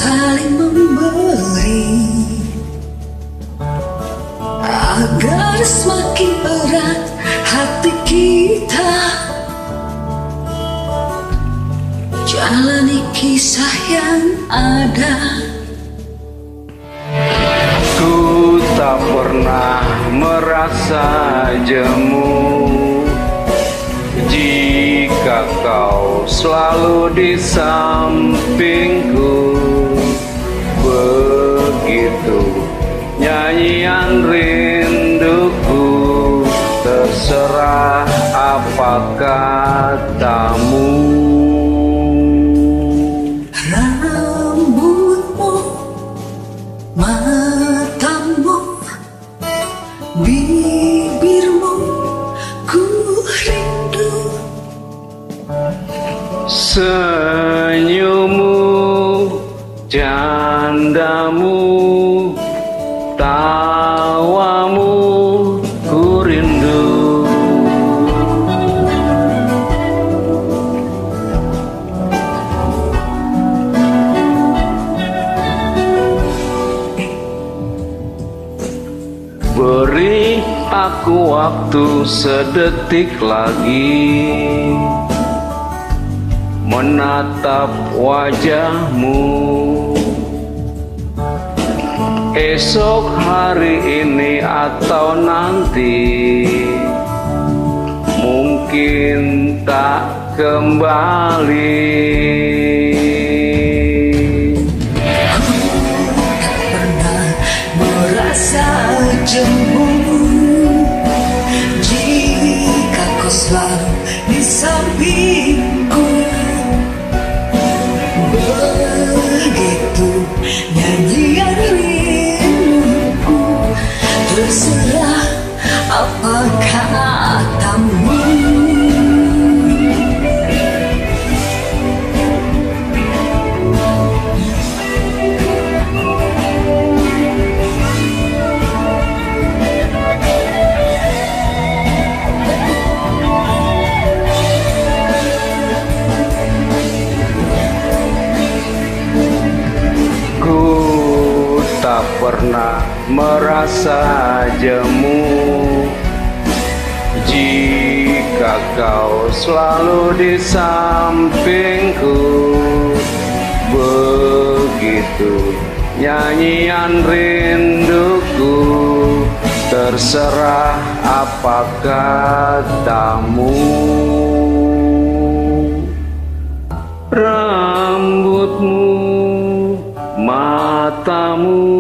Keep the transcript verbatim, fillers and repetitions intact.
saling memberi agar semakin erat hati kita. Jalani kisah yang ada. Ku tak pernah merasa jemu jika kau selalu di sampingku. Begitu nyanyian rinduku, terserah apa katamu. Rambutmu, matamu, bibirmu, ku rindu. Senyummu, candamu, tawamu, ku rindu. Beri aku waktu sedetik lagi menatap wajahmu. Esok hari ini atau nanti mungkin tak kembali. Merasa jemu jika kau selalu di sampingku. Begitu nyanyian rinduku, terserah apa katamu. Tak pernah merasa jemu jika kau selalu di sampingku. Begitu nyanyian rinduku, terserah apa katamu. Rambutmu, matamu,